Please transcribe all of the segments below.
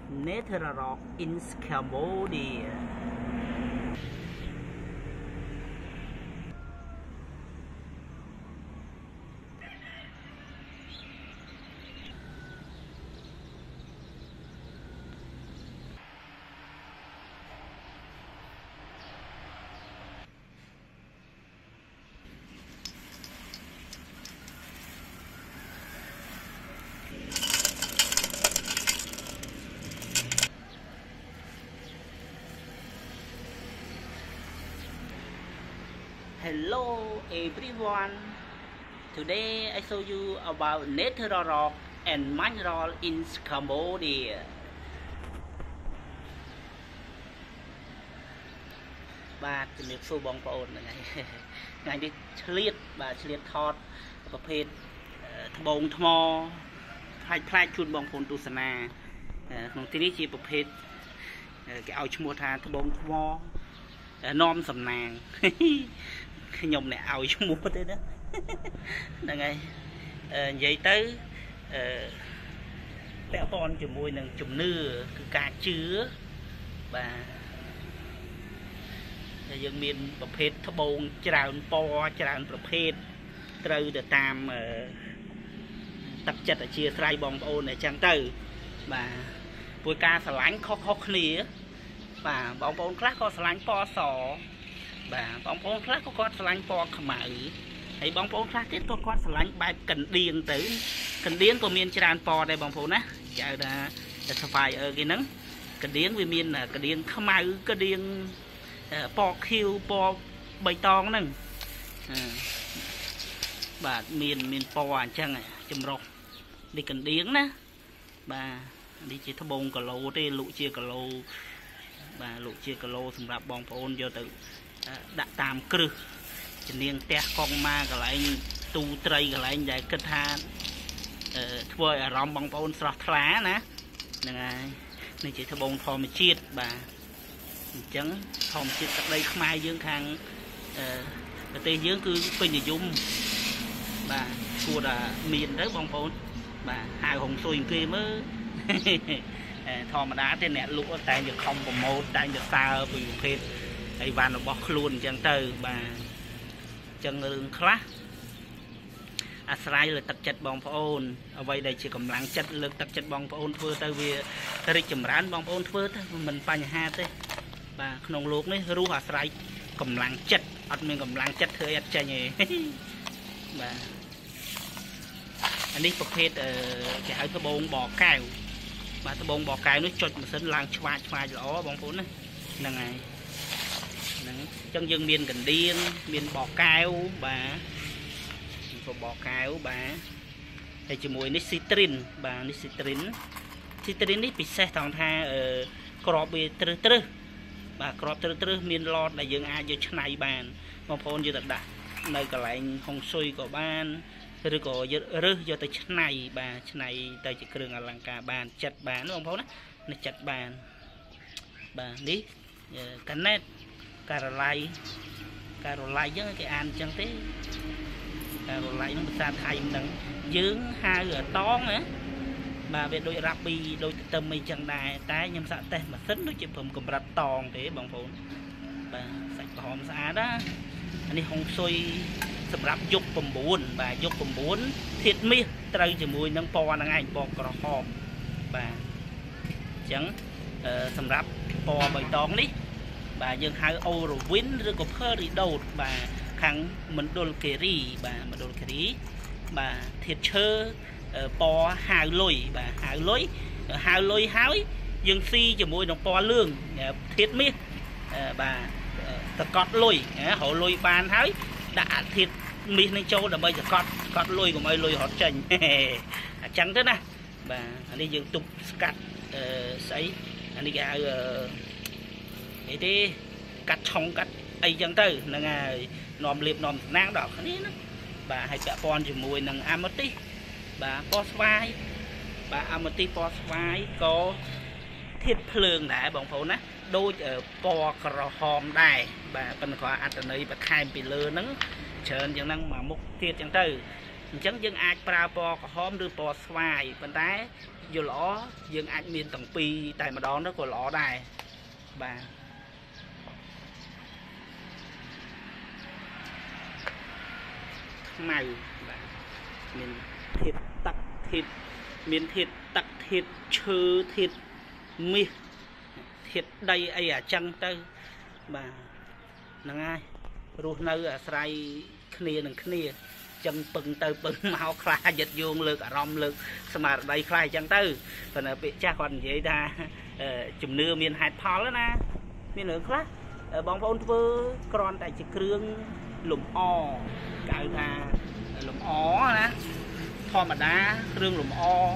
Natural Rock in Cambodia. Hello everyone, today I show you about natural rock and mineral in Cambodia. Bàជំរាបសួរបងប្អូនថ្ងៃនេះឆ្លៀតបាទឆ្លៀតថតប្រភេទត្បូងថ្មផ្លាច់ជូនបងប្អូនទស្សនាក្នុងទីនេះជាប្រភេទគេឲ្យឈ្មោះថាត្បូងថ្មនាំសំណាងខ្ញុំអ្នកឲ្យឈ្មោះទេណាហ្នឹងហើយនិយាយទៅពាក់ព័ន្ធជាមួយនឹងជំនឿគឺការជឿបាទយើងមានប្រភេទត្បូងច្រើនពណ៌ច្រើនប្រភេទត្រូវទៅតាមទឹកចិត្តអធ្យាស្រ័យបងប្អូនអញ្ចឹងទៅបាទពួកការស្រឡាញ់ខុសៗគ្នាបាទបងប្អូនខ្លះក៏ស្រឡាញ់ពណ៌សបាទបងប្អូនខ្លះក៏គាត់ស្រឡាញ់ពណ៌ខ្មៅហើយបងប្អូនខ្លះទៀតក៏គាត់ស្រឡាញ់បែបកណ្ដៀងទៅកណ្ដៀងក៏មានច្រើនពណ៌ដែរបងប្អូនណាចៅថាសហ្វាយគេហ្នឹងកណ្ដៀងវាមានកណ្ដៀងខ្មៅកណ្ដៀងពណ៌ខៀវពណ៌បៃតងហ្នឹងបាទមានពណ៌អញ្ចឹងចម្រុះនេះកណ្ដៀងណាបាទនេះជាត្បូងគីឡូទេលក់ជាគីឡូបាទលក់ជាគីឡូសម្រាប់បងប្អូនយកទៅដាក់តាមគ្រឹះជំនាញផ្ទះកងម៉ាកន្លែងទូត្រីកន្លែងដែលគិតថាធ្វើឲ្យអារម្មណ៍បងប្អូនស្រស់ថ្លាណាហ្នឹងហើយនេះជាត្បូងធម្មជាតិបាទអញ្ចឹងធម្មជាតិទឹកដីខ្មែរយើងខាងប្រទេសយើងគឺពេញនិយមបាទគួរតែមានទៅបងប្អូនបាទហៅហុងស៊ុយគេមើលធម្មតាទេអ្នកលក់តែងតែខំប្រម៉ូទតែងតែសើពីប្រភេទអីវ៉ាន់របស់ខ្លួនអញ្ចឹងទៅបាទអញ្ចឹងរឿងខ្លះអាស្រ័យលើទឹកចិត្តបងប្អូនអ្វីដែលជាកម្លាំងចិត្តលើកទឹកចិត្តបងប្អូនធ្វើទៅវារីកចម្រើនបងប្អូនធ្វើទៅមិនបញ្ហាទេបាទក្នុងโลกនេះរស់អាស្រ័យកម្លាំងចិត្តអត់មានកម្លាំងចិត្តធ្វើអត់ចេញទេបាទអានេះប្រភេទគេហៅត្បូងបកែវបាទត្បូងបកែវនោះចុចម៉ាស៊ីនឡើងឆ្វាចល្អបងប្អូនណាហ្នឹងហើយហ្នឹងអញ្ចឹងយើងមានកណ្ដៀងមានបកែវបាទបកែវបាទហើយជាមួយនេះស៊ីត្រិនបាទនេះស៊ីត្រិននេះពិសេសត្រង់ថាក្របវាត្រឹសបាទក្របត្រឹសមានឡតដែលយើងអាចយកឆ្នៃបានបងប្អូនយកទៅដាក់នៅកន្លែងហុងស៊ុយក៏បានឬក៏យករើសយកទៅឆ្នៃបាទឆ្នៃទៅជាគ្រឿងអលង្ការបានចិត្តបានបងប្អូនណានេះចិត្តបានបាទនេះកាណេតការ៉ូឡៃចឹងគេអានចឹងទេការ៉ូឡៃហ្នឹងភាសាថៃមិនដឹងយើងហៅតងណាបាទវាដូចរ៉ាប់ពីដូចទទឹមអីចឹងដែរតែខ្ញុំសាក់តេស្តម៉ាស៊ីនដូចជាព្រមកម្រិតតងទេបងប្អូនបាទសាច់ក្រហមស្អាតណាអានេះហុងស៊ុយសម្រាប់យក9បាទយក9ធាតុមាសត្រូវជាមួយនឹងពណ៌ហ្នឹងឯងពណ៌ក្រហមបាទអញ្ចឹងសម្រាប់ពណ៌បៃតងនេះបាទយើងហៅអូរវិនឬក៏ផឺរីដូតបាទខាងមណ្ឌលគិរីបាទមណ្ឌលគិរីបាទធាតុឈើពណ៌ហាវលុយបាទហាវលុយហើយយើងស៊ីជាមួយនឹងពណ៌លឿងធាតុមាសបាទតកត់លុយរលុយបានហើយដាក់ធាតុមាសនឹងចូលដើម្បីតកត់លុយកុំឲ្យលុយរត់ចេញអញ្ចឹងទៅណាបាទអានេះយើងទុបស្កាត់ស្អីអានេះគេហៅអីទេកាត់ឆុងកាត់អីចឹងទៅហ្នឹងហើយនាំលៀបនាំស្នាងដល់គ្នាណាបាទហើយពាក់ព័ន្ធជាមួយនឹងអាម៉ូទីសបាទពណ៌ស្វាយបាទអាម៉ូទីសពណ៌ស្វាយក៏ធាតុភ្លើងដែរបងប្អូនណាដូចពណ៌ក្រហមដែរបាទប៉ុន្តែគាត់អត្តន័យបន្ថែមពីលើហ្នឹងច្រើនយ៉ាងហ្នឹងមកមុខទៀតចឹងទៅ chẳng dân ai pra bò có hôm đưa bò xoài bên đá vô lõ dân ai miền tầng pi tại mà đó nó của lõ đài bà màu miền thịt tắc thịt miền thịt tắc thịt chư thịt mi thịt đây ai à chăng tư bà nâng ai ruột nơi à sài khnia nâng khnia chân pừng từ pừng màu khai dịch vuông lực à rom lực mà đây khai chân tư còn ở bị cha còn vậy ta chùm nưa miền hạt phò đó na miền nữa khác bóng vốn vơ còn tại chỉ kêu lùm o cạo ta lùm ó nè thôi mà đá rương lùm o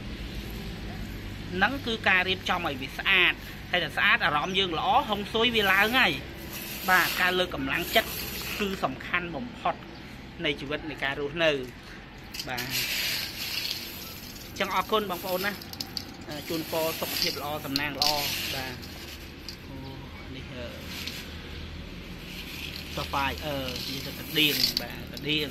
nắng cứ ca riêng cho mày bị sát hay là sát à rõm dương lõ không xối vì lá ngay bà ca lơ cầm láng chất cứ sầm khăn bồng phật này chỉ vật này ca rút nừ bà chẳng ở côn bằng phôn á chun po sọc thiệp lo tầm nang lo bà này cho phải như là điên bà điên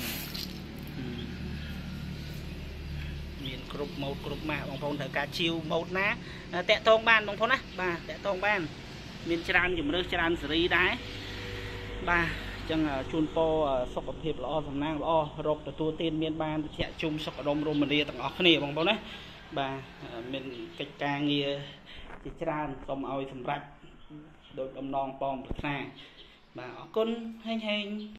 miền cục một cục mà bằng phôn thời ca chiêu một ná tẹt tông ban bằng phôn á bà tẹt tông ban miền tràn dùng nước tràn xử lý đá bà chẳng chun po sọc thiệp lo tầm nang lo rộp từ tua tiên miền ban chạy chung sọc đông rôm mình tầng óc này bằng phôn á bà mình cách ca nghe chỉ tràn xong ao sầm rạch đôi đom non pom xa bà con hên hên